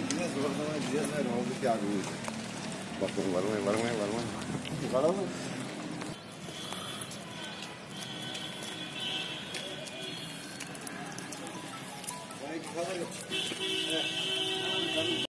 Ne zorlama diyenler oldu ki abi. Bakın varmayın. Var mı? Belki kalır.